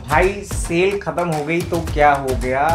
भाई सेल खत्म हो गई तो क्या हो गया,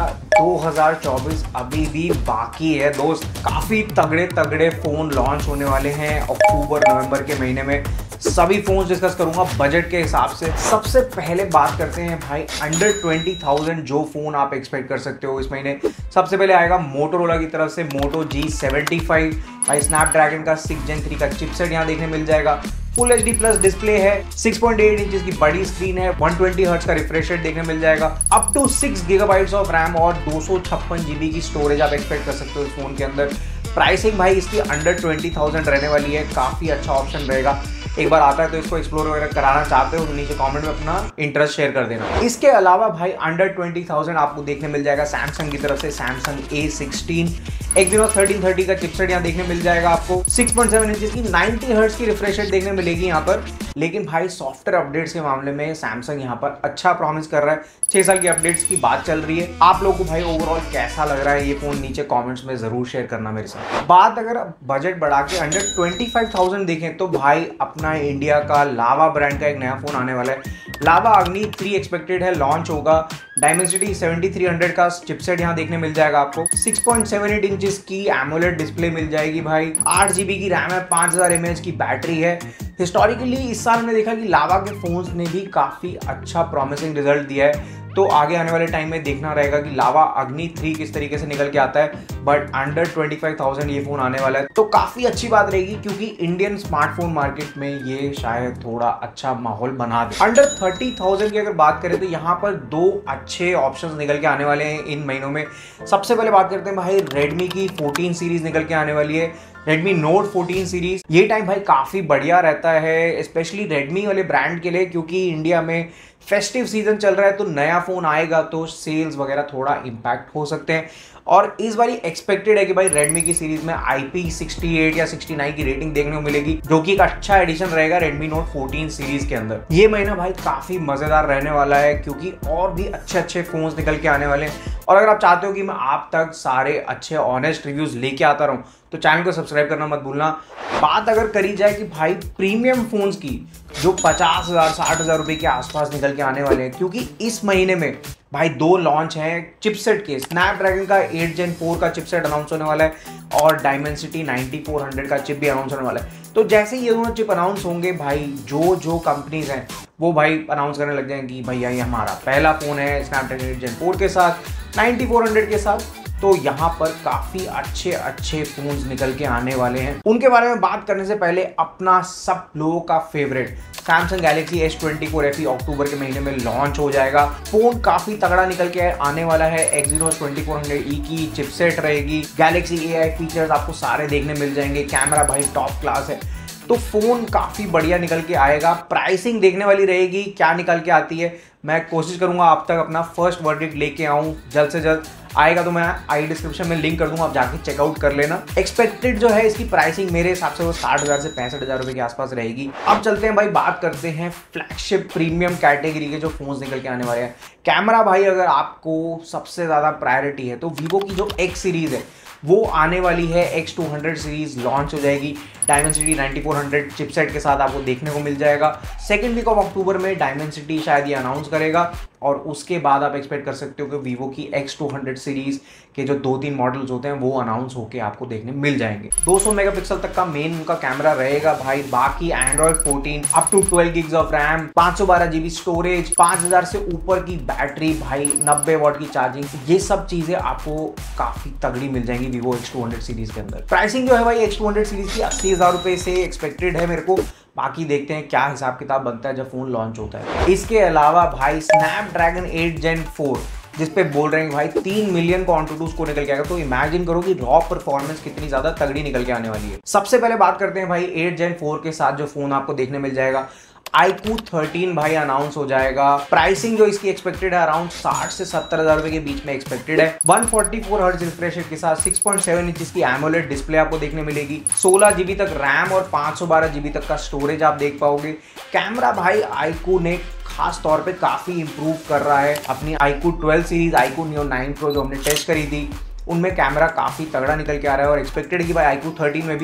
2024 अभी भी बाकी है दोस्त। काफी तगड़े तगड़े फोन लॉन्च होने वाले हैं अक्टूबर नवंबर के महीने में। सभी फोन डिस्कस करूंगा बजट के हिसाब से। सबसे पहले बात करते हैं भाई अंडर 20,000 जो फोन आप एक्सपेक्ट कर सकते हो इस महीने। सबसे पहले आएगा मोटोरोला की तरफ से मोटो G75। भाई स्नैपड्रैगन का 6 Gen 3 का चिपसेट यहाँ देखने मिल जाएगा। फुल HD प्लस डिस्प्ले है, 6.8 इंचेस की बड़ी स्क्रीन है, 120 हर्ट्ज का रिफ्रेश रेट देखने मिल जाएगा। Up to 6 GB of RAM और 256 GB की स्टोरेज आप एक्सपेक्ट कर सकते हो इस फोन के अंदर। प्राइसिंग भाई इसकी अंडर 20,000 रहने वाली है, काफी अच्छा ऑप्शन रहेगा। एक बार आता है तो इसको एक्सप्लोर वगैरह कराना चाहते हो तो नीचे कमेंट में अपना इंटरेस्ट शेयर कर देना। इसके अलावा भाई अंडर 20,000 आपको देखने मिल जाएगा सैमसंग की तरफ से सैमसंग A16 Exynos 1330 का चिपसेट यहाँ देखने मिल जाएगा आपको। 6.7 इंचेस की 90 हर्ट्ज की रिफ्रेश रेट देखने मिलेगी यहाँ पर। लेकिन भाई सॉफ्टवेयर अपडेट्स के मामले में सैमसंग यहाँ पर अच्छा प्रॉमिस कर रहा है। 6 साल की अपडेट्स की बात चल रही है। आप लोगों को भाई ओवरऑल कैसा लग रहा है ये फोन नीचे कमेंट्स में जरूर शेयर करना मेरे साथ। बात अगर बजट बढ़ा के अंडर 25,000 देखें तो भाई अपना इंडिया का लावा ब्रांड का एक नया फोन आने वाला है। लावा अग्नि 3 एक्सपेक्टेड है, लॉन्च होगा। डायमेंसिटी 7300 का चिपसेट यहाँ देखने मिल जाएगा आपको। 6.78 इंचेस की एमोलेड डिस्प्ले मिल जाएगी भाई। 8 GB की रैम है, 5000 mAh की बैटरी है। हिस्टोरिकली इस साल में देखा कि लावा के फोन्स ने भी काफी अच्छा प्रॉमिसिंग रिजल्ट दिया है। तो आगे आने वाले टाइम में देखना रहेगा कि लावा अग्नि 3 किस तरीके से निकल के आता है। बट अंडर 25,000 ये फोन आने वाला है तो काफी अच्छी बात रहेगी, क्योंकि इंडियन स्मार्टफोन मार्केट में ये शायद थोड़ा अच्छा माहौल बना दे। अंडर 30,000 की अगर बात करें तो यहाँ पर 2 अच्छे ऑप्शंस निकल के आने वाले हैं इन महीनों में। सबसे पहले बात करते हैं भाई रेडमी की 14 सीरीज निकल के आने वाली है। Redmi Note 14 सीरीज ये टाइम भाई काफ़ी बढ़िया रहता है, स्पेशली Redmi वाले ब्रांड के लिए, क्योंकि इंडिया में फेस्टिव सीजन चल रहा है तो नया फ़ोन आएगा तो सेल्स वगैरह थोड़ा इम्पैक्ट हो सकते हैं। और इस बारी एक्सपेक्टेड है कि भाई Redmi की सीरीज में IP68 या 69 की रेटिंग देखने को मिलेगी, जो कि एक अच्छा एडिशन रहेगा Redmi Note 14 सीरीज के अंदर। ये महीना भाई काफ़ी मज़ेदार रहने वाला है, क्योंकि और भी अच्छे अच्छे फ़ोन्स निकल के आने वाले हैं। और अगर आप चाहते हो कि मैं आप तक सारे अच्छे ऑनेस्ट रिव्यूज़ लेके आता रहूँ तो चैनल को सब्सक्राइब करना मत भूलना। बात अगर करी जाए कि भाई प्रीमियम फोन्स की जो 50,000 60,000 रुपए के आसपास निकल के आने वाले हैं, क्योंकि इस महीने में भाई 2 लॉन्च हैं चिपसेट के। स्नैपड्रैगन का 8 Gen 4 का चिपसेट अनाउंस होने वाला है और डायमेंसिटी 9400 का चिप भी अनाउंस होने वाला है। तो जैसे ये दोनों चिप अनाउंस होंगे भाई जो कंपनीज हैं वो भाई अनाउंस करने लग जाएंगे कि भैया ये हमारा पहला फोन है स्नैपड्रैगन 8 Gen 4 के साथ 9400 के साथ। तो यहाँ पर काफी अच्छे अच्छे फोन्स निकल के आने वाले हैं। उनके बारे में बात करने से पहले अपना सब लोगों का favourite Samsung Galaxy S24 FE अक्टूबर के महीने में लॉन्च हो जाएगा। फोन काफी तगड़ा निकल के आने वाला है। Exynos 2400E की चिपसेट रहेगी। गैलेक्सी AI फीचर्स आपको सारे देखने मिल जाएंगे। कैमरा भाई टॉप क्लास है, तो फोन काफी बढ़िया निकल के आएगा। प्राइसिंग देखने वाली रहेगी क्या निकल के आती है। मैं कोशिश करूंगा आप तक अपना फर्स्ट वर्डिक्ट लेके आऊं जल्द से जल्द। आएगा तो मैं आई डिस्क्रिप्शन में लिंक कर दूंगा, आप जाके चेकआउट कर लेना। एक्सपेक्टेड जो है इसकी प्राइसिंग मेरे हिसाब से वो 60,000 से 65,000 रुपए के आसपास रहेगी। अब चलते हैं भाई, बात करते हैं फ्लैगशिप प्रीमियम कैटेगरी के जो फोन्स निकल के आने वाले हैं। कैमरा भाई अगर आपको सबसे ज्यादा प्रायोरिटी है तो वीवो की जो X सीरीज है वो आने वाली है। X200 सीरीज लॉन्च हो जाएगी। डायमेंसिटी 9400 चिपसेट के साथ आपको देखने को मिल जाएगा। सेकेंड वीक ऑफ अक्टूबर में डायमेंसिटी शायद ये अनाउंस करेगा और उसके बाद आप एक्सपेक्ट कर सकते हो कि वीवो की X200 सीरीज के जो 2-3 मॉडल्स होते हैं वो अनाउंस होके आपको देखने मिल जाएंगे। 200 मेगापिक्सल तक का मेन उनका कैमरा रहेगा भाई। बाकी Android 14 up to 12 GB of RAM, 512 GB storage, 5000 से ऊपर की बैटरी भाई, 90 वॉट की चार्जिंग, ये सब चीजें आपको काफी तगड़ी मिल जाएंगी वीवो X200 सीरीज के अंदर। प्राइसिंग जो है भाई X200 सीरीज की 80,000 रुपए से एक्सपेक्टेड है मेरे को। बाकी देखते हैं क्या हिसाब किताब बनता है जब फोन लॉन्च होता है। इसके अलावा भाई स्नैपड्रैगन 8 Gen 4 जिस पे बोल रहे हैं भाई 3 मिलियन को ऑन टू स्कोर निकल के आएगा, तो इमेजिन करो कि रॉ परफॉर्मेंस कितनी ज्यादा तगड़ी निकल के आने वाली है। सबसे पहले बात करते हैं भाई 8 Gen 4 के साथ जो फोन आपको देखने मिल जाएगा। iQOO 13 भाई अनाउंस हो जाएगा। प्राइसिंग जो इसकी एक्सपेक्टेड है अराउंड 60 से 70,000 रुपए के बीच में एक्सपेक्टेड है। 144 हर्ट्ज रिफ्रेश रेट के साथ 6.7 इंचेस की एमोलेड डिस्प्ले आपको देखने मिलेगी। 16 GB तक रैम और 512 GB तक का स्टोरेज आप देख पाओगे। कैमरा भाई iQOO ने खास तौर पे काफी इंप्रूव कर रहा है। अपनी iQOO 12 series, iQOO Neo 9 Pro जो हमने टेस्ट करी थी, उनमें कैमरा काफी तगड़ा निकल के आ रहा है और एक्सपेक्टेड है कि भाई iQOO 13 में भी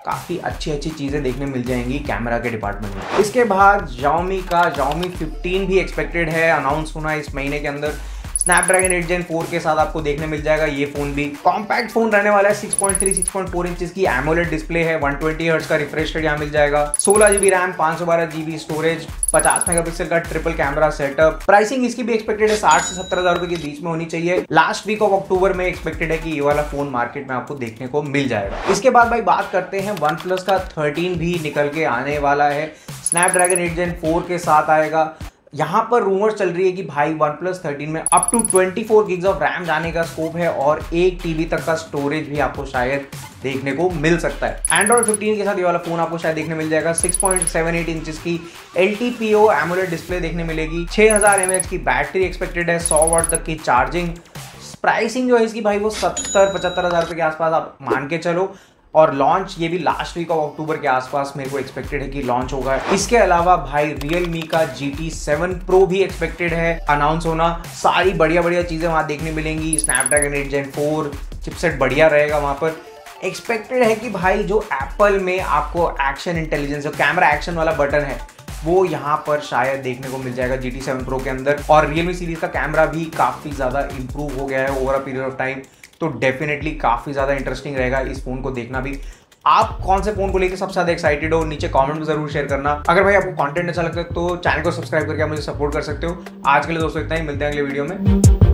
काफ़ी अच्छी चीज़ें देखने मिल जाएंगी कैमरा के डिपार्टमेंट में। इसके बाद Xiaomi का Xiaomi 15 भी एक्सपेक्टेड है, अनाउंस होना है इस महीने के अंदर। स्नैपड्रैगन 8 Gen 4 के साथ आपको देखने मिल जाएगा ये फोन भी। कॉम्पैक्ट फोन रहने वाला है, 6.4 इंचेस की एमोलेड डिस्प्ले है, 120 हर्ट्ज का रिफ्रेश रेट यहाँ मिल जाएगा, 16 GB RAM, 512 GB storage, 50 megapixel का ट्रिपल कैमरा सेटअप। प्राइसिंग इसकी भी एक्सपेक्टेड है 60 से 70 हजार रुपए के बीच में होनी चाहिए। लास्ट वीक ऑफ अक्टूबर में एक्सपेक्टेड है कि ये वाला फोन मार्केट में आपको देखने को मिल जाएगा। इसके बाद भाई बात करते हैं OnePlus का 13 भी निकल के आने वाला है, स्नैपड्रैगन 8 Gen 4 के साथ आएगा। यहाँ पर रूमर चल रही है कि भाई OnePlus 13 में up to 24 GB of RAM जाने का स्कोप है और 1 TB तक का स्टोरेज भी आपको शायद देखने को मिल सकता है। Android 15 के साथ ये वाला फोन आपको शायद देखने मिल जाएगा। 6.78 इंचेस की LTPO एमोलेड डिस्प्ले देखने मिलेगी, 6000 mAh की बैटरी एक्सपेक्टेड है, 100 वाट तक की चार्जिंग। प्राइसिंग जो है इसकी भाई वो 70-75 हजार रुपए के आसपास आप मान के चलो, और लॉन्च ये भी लास्ट वीक ऑफ अक्टूबर के आसपास मेरे को एक्सपेक्टेड है कि लॉन्च होगा। इसके अलावा भाई Realme का GT7 Pro भी एक्सपेक्टेड है अनाउंस होना। सारी बढ़िया चीजें वहां देखने मिलेंगी। स्नैपड्रैगन 8 Gen 4 चिपसेट बढ़िया रहेगा वहां पर। एक्सपेक्टेड है कि भाई जो एप्पल में आपको एक्शन इंटेलिजेंस, जो कैमरा एक्शन वाला बटन है, वो यहाँ पर शायद देखने को मिल जाएगा GT7 Pro के अंदर। और Realme सीरीज का कैमरा भी काफी ज्यादा इंप्रूव हो गया है over a period of time, तो डेफिनेटली काफी ज्यादा इंटरेस्टिंग रहेगा इस फोन को देखना भी। आप कौन से फोन को लेकर सबसे ज्यादा एक्साइटेड हो, नीचे कमेंट में जरूर शेयर करना। अगर भाई आपको कंटेंट अच्छा लगता है तो चैनल को सब्सक्राइब करके आप मुझे सपोर्ट कर सकते हो। आज के लिए दोस्तों इतना ही, मिलते हैं अगले वीडियो में।